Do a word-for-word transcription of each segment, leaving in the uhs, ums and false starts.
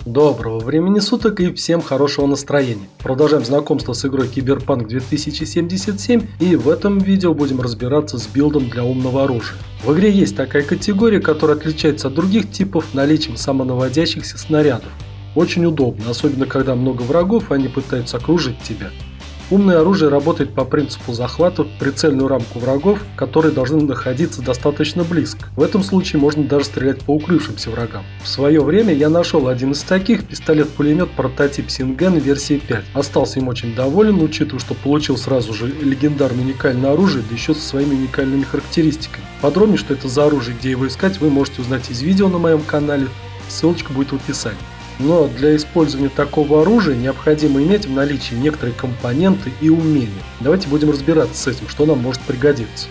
Доброго времени суток и всем хорошего настроения. Продолжаем знакомство с игрой Cyberpunk две тысячи семьдесят семь, и в этом видео будем разбираться с билдом для умного оружия. В игре есть такая категория, которая отличается от других типов наличием самонаводящихся снарядов. Очень удобно, особенно когда много врагов и они пытаются окружить тебя. Умное оружие работает по принципу захвата в прицельную рамку врагов, которые должны находиться достаточно близко. В этом случае можно даже стрелять по укрывшимся врагам. В свое время я нашел один из таких, пистолет-пулемет прототип Синген версии пять. Остался им очень доволен, учитывая, что получил сразу же легендарное уникальное оружие, да еще со своими уникальными характеристиками. Подробнее, что это за оружие, где его искать, вы можете узнать из видео на моем канале, ссылочка будет в описании. Но для использования такого оружия необходимо иметь в наличии некоторые компоненты и умения. Давайте будем разбираться с этим, что нам может пригодиться.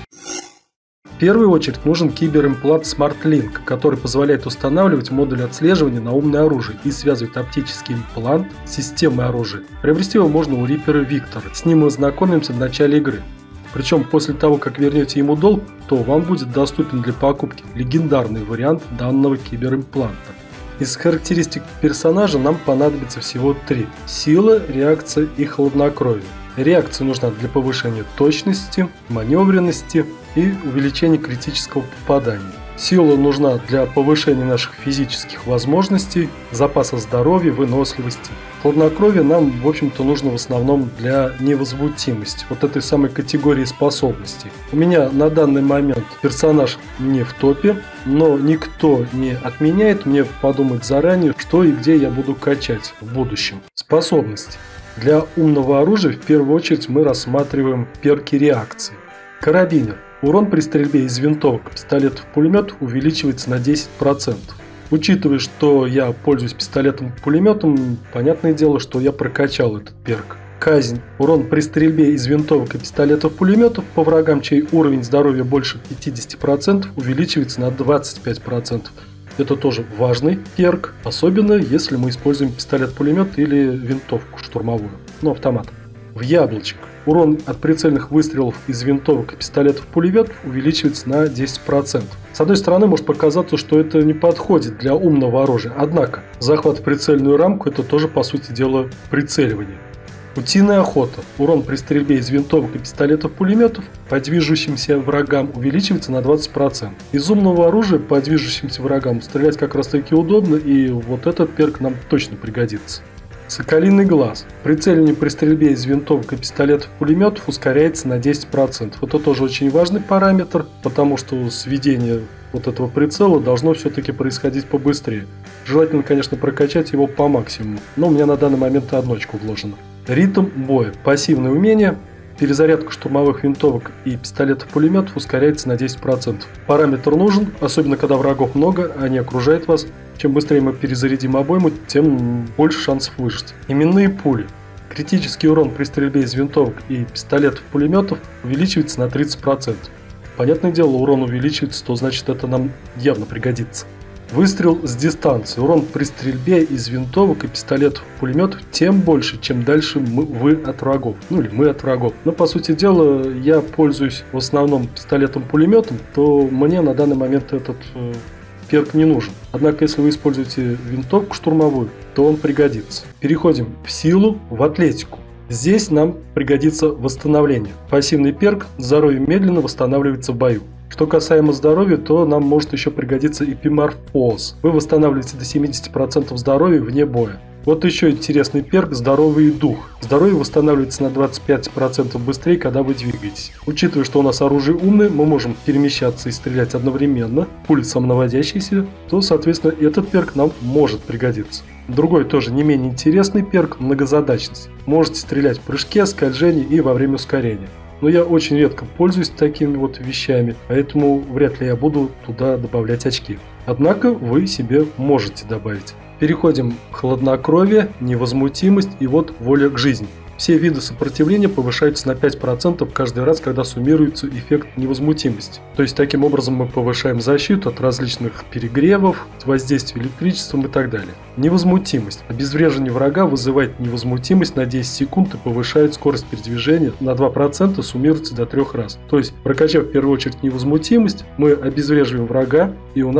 В первую очередь нужен киберимплант SmartLink, который позволяет устанавливать модуль отслеживания на умное оружие и связывает оптический имплант с системой оружия. Приобрести его можно у Риппера Виктора. С ним мы знакомимся в начале игры. Причем после того, как вернете ему долг, то вам будет доступен для покупки легендарный вариант данного киберимпланта. Из характеристик персонажа нам понадобится всего три: сила, реакция и хладнокровие. Реакция нужна для повышения точности, маневренности и увеличения критического попадания. Сила нужна для повышения наших физических возможностей, запаса здоровья, выносливости. Хладнокровие нам, в общем-то, нужно в основном для невозмутимости, вот этой самой категории способностей. У меня на данный момент персонаж не в топе, но никто не отменяет мне подумать заранее, что и где я буду качать в будущем. Способности. Для умного оружия в первую очередь мы рассматриваем перки реакции. Карабинер. Урон при стрельбе из винтовок, пистолетов-пулеметов увеличивается на десять процентов. Учитывая, что я пользуюсь пистолетом-пулеметом, понятное дело, что я прокачал этот перк. Казнь. Урон при стрельбе из винтовок и пистолетов-пулеметов по врагам, чей уровень здоровья больше пятидесяти процентов, увеличивается на двадцать пять процентов. Это тоже важный перк, особенно если мы используем пистолет-пулемет или винтовку штурмовую, ну автомат. В яблочко. Урон от прицельных выстрелов из винтовок и пистолетов-пулеметов увеличивается на десять процентов. С одной стороны, может показаться, что это не подходит для умного оружия, однако захват в прицельную рамку – это тоже, по сути дела, прицеливание. Утиная охота. Урон при стрельбе из винтовок и пистолетов-пулеметов по движущимся врагам увеличивается на двадцать процентов. Из умного оружия по движущимся врагам стрелять как раз таки удобно, и вот этот перк нам точно пригодится. Соколиный глаз. Прицеливание при стрельбе из винтовок и пистолетов-пулеметов ускоряется на десять процентов. Это тоже очень важный параметр, потому что сведение вот этого прицела должно все-таки происходить побыстрее. Желательно, конечно, прокачать его по максимуму, но у меня на данный момент одночка вложена. Ритм боя. Пассивное умение. Перезарядка штурмовых винтовок и пистолетов-пулеметов ускоряется на десять процентов. Параметр нужен, особенно когда врагов много, они окружают вас. Чем быстрее мы перезарядим обойму, тем больше шансов выжить. Именные пули. Критический урон при стрельбе из винтовок и пистолетов-пулеметов увеличивается на тридцать процентов. Понятное дело, урон увеличивается, то значит это нам явно пригодится. Выстрел с дистанции. Урон при стрельбе из винтовок и пистолетов-пулеметов тем больше, чем дальше мы, вы от врагов. Ну или мы от врагов. Но по сути дела, я пользуюсь в основном пистолетом-пулеметом, то мне на данный момент этот э, перк не нужен. Однако, если вы используете винтовку штурмовую, то он пригодится. Переходим в силу, в атлетику. Здесь нам пригодится восстановление. Пассивный перк, здоровье медленно восстанавливается в бою. Что касаемо здоровья, то нам может еще пригодиться эпиморфоз. Вы восстанавливаете до семидесяти процентов здоровья вне боя. Вот еще интересный перк – здоровый дух. Здоровье восстанавливается на двадцать пять процентов быстрее, когда вы двигаетесь. Учитывая, что у нас оружие умное, мы можем перемещаться и стрелять одновременно, пули самонаводящиеся, то, соответственно, этот перк нам может пригодиться. Другой тоже не менее интересный перк – многозадачность. Можете стрелять в прыжке, скольжении и во время ускорения. Но я очень редко пользуюсь такими вот вещами, поэтому вряд ли я буду туда добавлять очки. Однако вы себе можете добавить. Переходим к хладнокровие, невозмутимость и вот воля к жизни. Все виды сопротивления повышаются на пять процентов каждый раз, когда суммируется эффект невозмутимости. То есть таким образом мы повышаем защиту от различных перегревов, воздействия электричеством и так далее. Невозмутимость. Обезвреживание врага вызывает невозмутимость на десять секунд и повышает скорость передвижения на два процента, суммируется до трех раз. То есть, прокачав в первую очередь невозмутимость, мы обезвреживаем врага, и у нас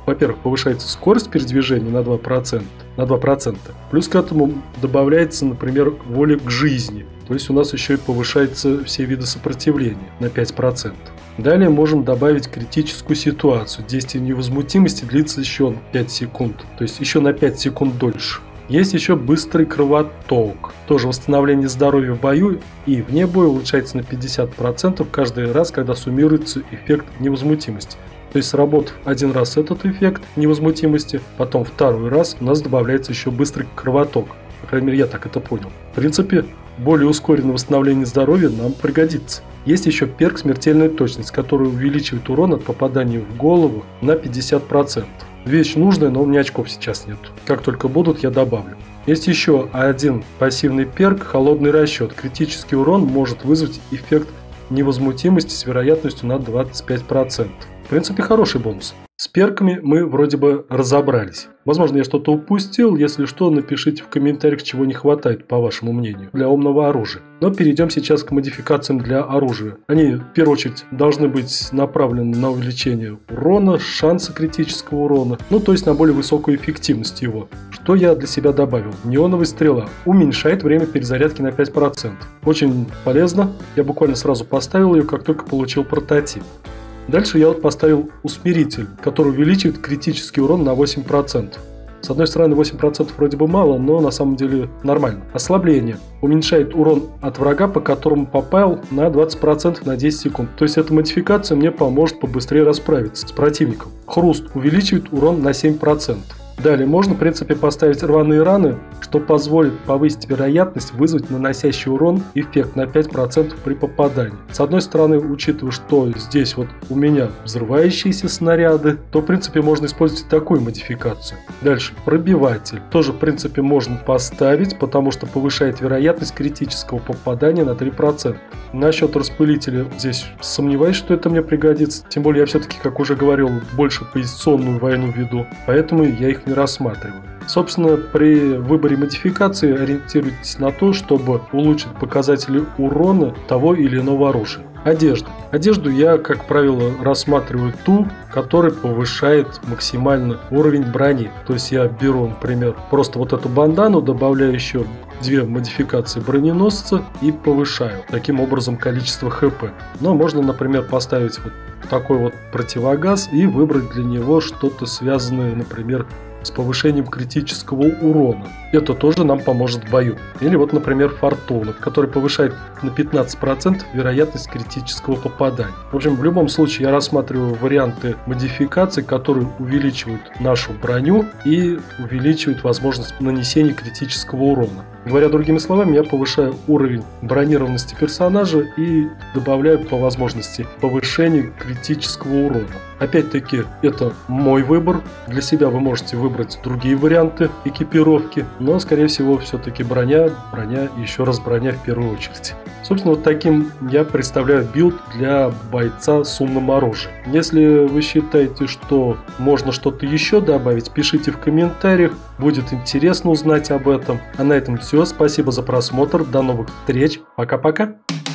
во-первых, повышается скорость передвижения на два процента, на два процента. Плюс к этому добавляется, например, воля к жизни. То есть у нас еще и повышаются все виды сопротивления на пять процентов. Далее можем добавить критическую ситуацию. Действие невозмутимости длится еще пять секунд, то есть еще на пять секунд дольше. Есть еще быстрый кровоток. Тоже восстановление здоровья в бою и вне боя улучшается на пятьдесят процентов каждый раз, когда суммируется эффект невозмутимости. То есть, сработав один раз этот эффект невозмутимости, потом второй раз у нас добавляется еще быстрый кровоток. По крайней мере, я так это понял. В принципе, более ускоренное восстановление здоровья нам пригодится. Есть еще перк «Смертельная точность», который увеличивает урон от попадания в голову на пятьдесят процентов. Вещь нужная, но у меня очков сейчас нет. Как только будут, я добавлю. Есть еще один пассивный перк «Холодный расчет». Критический урон может вызвать эффект невозмутимости с вероятностью на двадцать пять процентов. В принципе, хороший бонус. С перками мы вроде бы разобрались. Возможно, я что-то упустил. Если что, напишите в комментариях, чего не хватает, по вашему мнению, для умного оружия. Но перейдем сейчас к модификациям для оружия. Они, в первую очередь, должны быть направлены на увеличение урона, шанса критического урона, ну, то есть на более высокую эффективность его. Что я для себя добавил? Неоновая стрела уменьшает время перезарядки на пять процентов. Очень полезно. Я буквально сразу поставил ее, как только получил прототип. Дальше я вот поставил усмиритель, который увеличивает критический урон на восемь процентов. С одной стороны, восемь процентов вроде бы мало, но на самом деле нормально. Ослабление уменьшает урон от врага, по которому попал, на двадцать процентов на десять секунд. То есть эта модификация мне поможет побыстрее расправиться с противником. Хруст увеличивает урон на семь процентов. Далее можно, в принципе, поставить рваные раны, что позволит повысить вероятность вызвать наносящий урон эффект на пять процентов при попадании. С одной стороны, учитывая, что здесь вот у меня взрывающиеся снаряды, то, в принципе, можно использовать такую модификацию. Дальше, пробиватель. Тоже, в принципе, можно поставить, потому что повышает вероятность критического попадания на три процента. Насчет распылителя здесь сомневаюсь, что это мне пригодится. Тем более, я все-таки, как уже говорил, больше позиционную войну веду, поэтому я их не рассматриваю. Собственно, при выборе модификации ориентируйтесь на то, чтобы улучшить показатели урона того или иного оружия. Одежда. Одежду я, как правило, рассматриваю ту, которая повышает максимально уровень брони. То есть я беру, например, просто вот эту бандану, добавляю еще две модификации броненосца и повышаю таким образом количество хп. Но можно, например, поставить вот такой вот противогаз и выбрать для него что-то связанное, например, с повышением критического урона. Это тоже нам поможет в бою. Или вот, например, фортуна, который повышает на пятнадцать процентов вероятность критического попадания. В общем, в любом случае я рассматриваю варианты модификаций, которые увеличивают нашу броню и увеличивают возможность нанесения критического урона. Говоря другими словами, я повышаю уровень бронированности персонажа и добавляю по возможности повышение критического урона. Опять-таки, это мой выбор. Для себя вы можете выбрать другие варианты экипировки, но, скорее всего, все-таки броня, броня и еще раз броня в первую очередь. Собственно, вот таким я представляю билд для бойца с умным оружием. Если вы считаете, что можно что-то еще добавить, пишите в комментариях, будет интересно узнать об этом. А на этом все. Спасибо за просмотр, до новых встреч, пока-пока.